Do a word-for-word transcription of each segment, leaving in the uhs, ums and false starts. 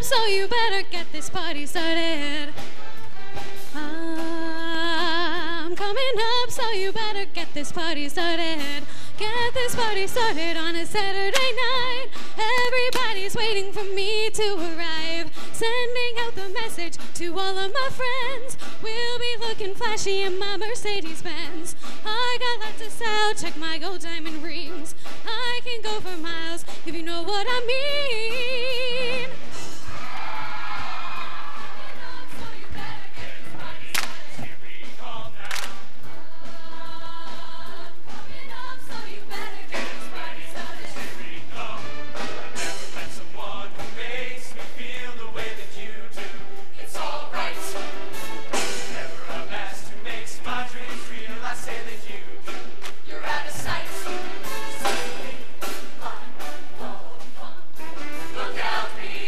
so you better get this party started. I'm coming up, so you better get this party started. Get this party started on a Saturday night. Everybody's waiting for me to arrive. Sending out the message to all of my friends. We'll be looking flashy in my Mercedes Benz. I got lots of style, check my gold diamond rings. I can go for miles if you know what I mean. Look out, me.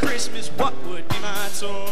Christmas, what would be my toy?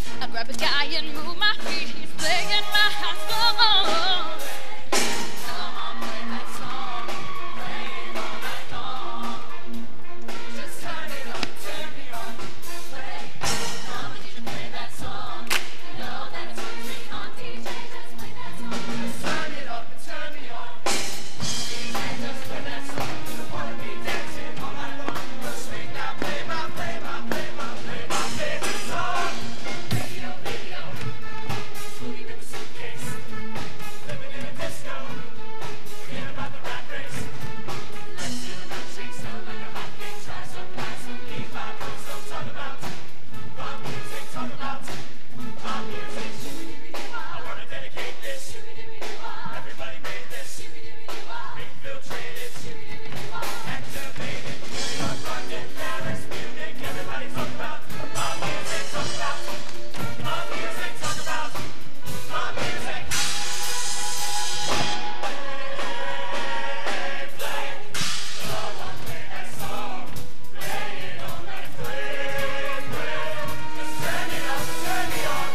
I grab a guy and move my feet. He's playing my song. Come on, play that song. Play it all night long. Just turn it up, turn me on. Play. Come on, D J, play that song. You know that it turns me on. D J, just play that song. Just turn it up and turn me on. D J, just play that song. You wanna be dancing all night long. Just swing now, play my, play my, play my, play my favorite song. Video, video. Booty with a suitcase. Living in a disco. Forget about the rat race. Let's do the milkshake sound like a hot cake. Try some, buy some, keep my clothes. So talk about my music. Talk about my music. I wanna dedicate this. Everybody made this. Infiltrated. Activated. New York, London, Paris, Munich. Everybody talk about my music. Talk about my music. Talk about my music. Play it. Come on, play that song. Play it all night. Play, play. Just turn it up, turn me on.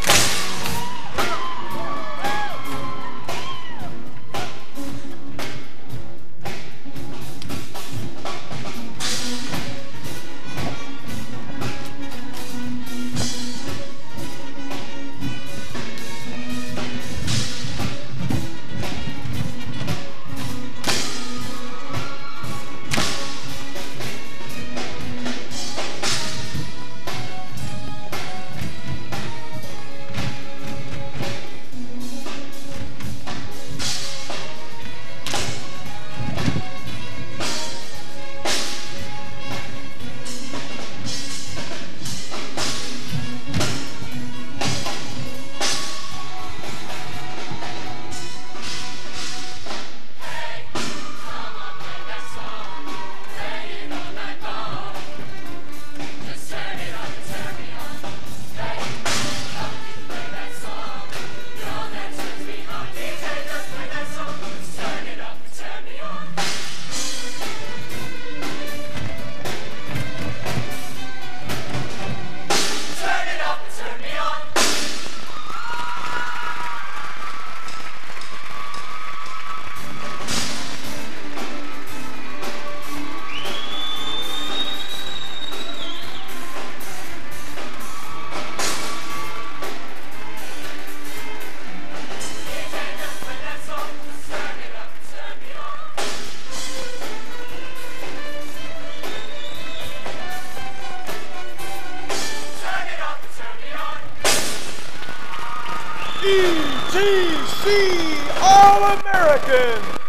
E T C All-American